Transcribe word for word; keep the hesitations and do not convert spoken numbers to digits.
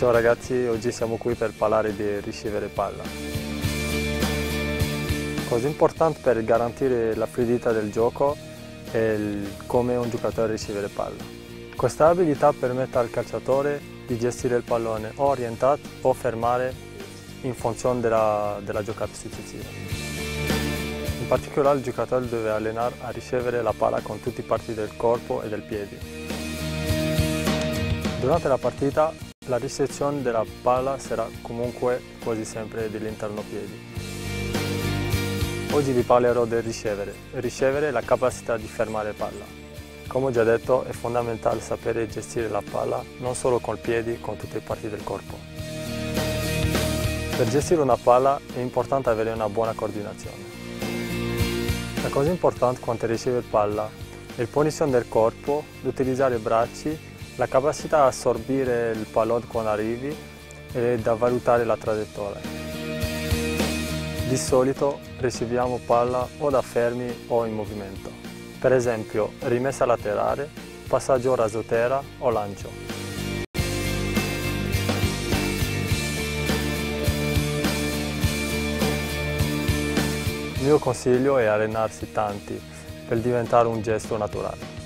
Ciao ragazzi, oggi siamo qui per parlare di ricevere palla. Cosa importante per garantire la fluidità del gioco è il, come un giocatore ricevere palla. Questa abilità permette al calciatore di gestire il pallone o orientato o fermare in funzione della, della giocata successiva. In particolare il giocatore deve allenare a ricevere la palla con tutte le parti del corpo e del piede. Durante la partita la ricezione della palla sarà comunque quasi sempre dell'interno piedi. Oggi vi parlerò del ricevere. Ricevere è la capacità di fermare palla. Come ho già detto, è fondamentale sapere gestire la palla non solo con i piedi, ma con tutte le parti del corpo. Per gestire una palla è importante avere una buona coordinazione. La cosa importante quando riceve palla è la posizione del corpo, l'utilizzare i bracci, la capacità di assorbire il pallone quando arrivi e da valutare la traiettoria. Di solito riceviamo palla o da fermi o in movimento. Per esempio, rimessa laterale, passaggio rasoterra o lancio. Il mio consiglio è allenarsi tanti per diventare un gesto naturale.